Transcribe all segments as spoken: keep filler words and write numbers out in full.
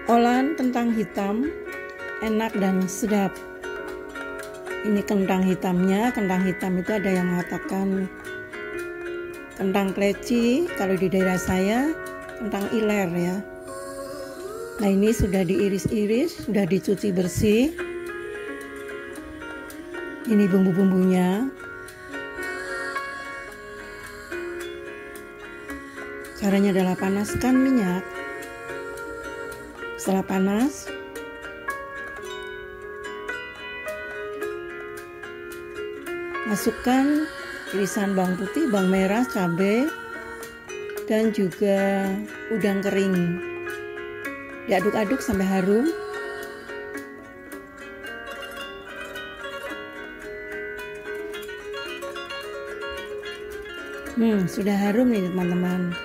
Olahan kentang hitam enak dan sedap. Ini kentang hitamnya. Kentang hitam itu ada yang mengatakan kentang kleci, kalau di daerah saya kentang iler ya. Nah, ini sudah diiris-iris, sudah dicuci bersih. Ini bumbu-bumbunya. Caranya adalah panaskan minyak. Setelah panas, masukkan irisan bawang putih, bawang merah, cabai, dan juga udang kering. Diaduk-aduk sampai harum. Hmm, sudah harum nih teman-teman.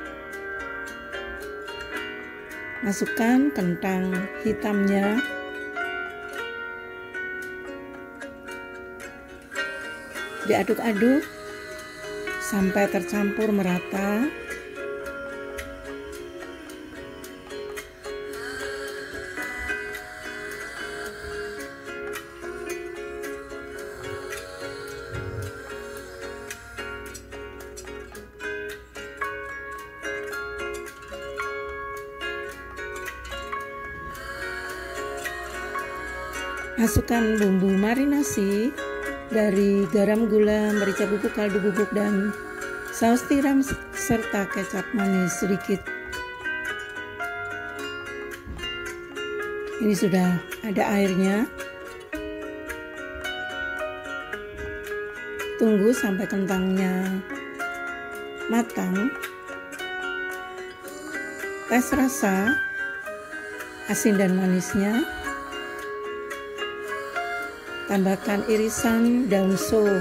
Masukkan kentang hitamnya. Diaduk-aduk sampai tercampur merata. Masukkan bumbu marinasi dari garam, gula, merica bubuk, kaldu bubuk, dan saus tiram serta kecap manis sedikit. Ini sudah ada airnya. Tunggu sampai kentangnya matang. Tes rasa asin dan manisnya. Tambahkan irisan daun so.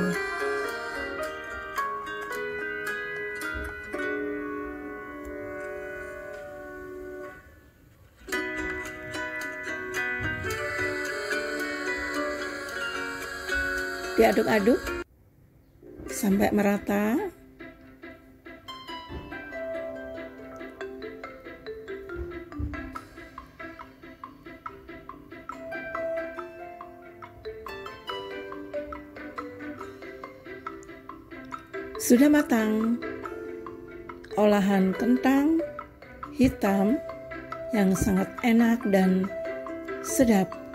Diaduk-aduk sampai merata. Sudah matang olahan kentang hitam yang sangat enak dan sedap.